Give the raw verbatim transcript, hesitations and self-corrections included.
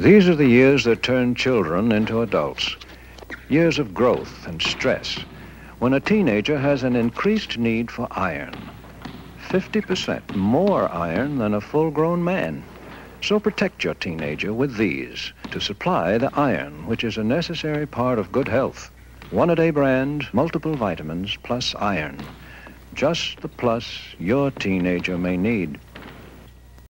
These are the years that turn children into adults. Years of growth and stress, when a teenager has an increased need for iron. fifty percent more iron than a full-grown man. So protect your teenager with these to supply the iron, which is a necessary part of good health. One-a-day brand, multiple vitamins plus iron. Just the plus your teenager may need.